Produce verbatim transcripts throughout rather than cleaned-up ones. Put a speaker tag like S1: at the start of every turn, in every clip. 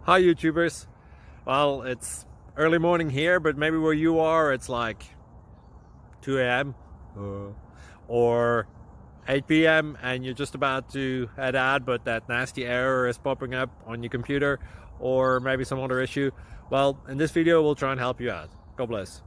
S1: Hi YouTubers. Well, it's early morning here, but maybe where you are it's like two A M uh, or eight P M and you're just about to head out, but that nasty error is popping up on your computer, or maybe some other issue. Well, in this video we'll try and help you out. God bless.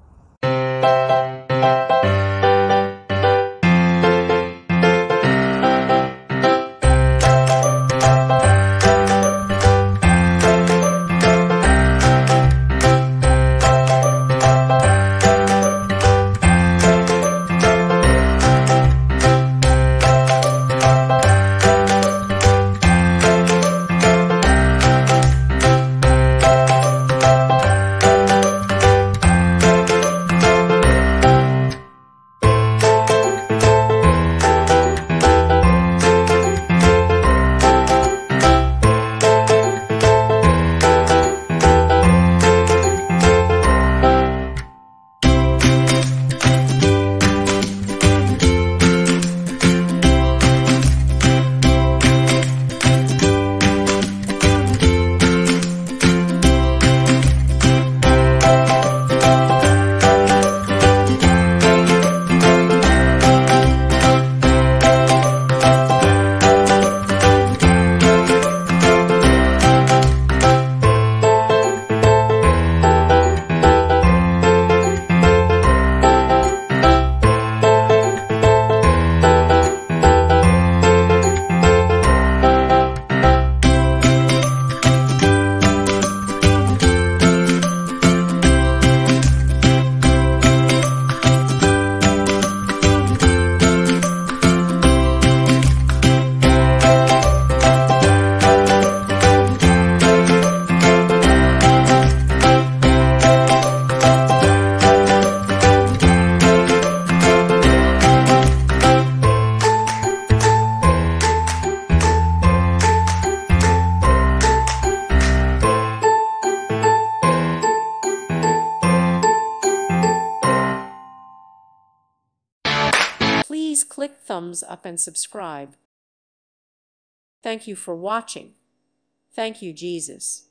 S2: Please click thumbs up and subscribe. Thank you for watching. Thank you, Jesus.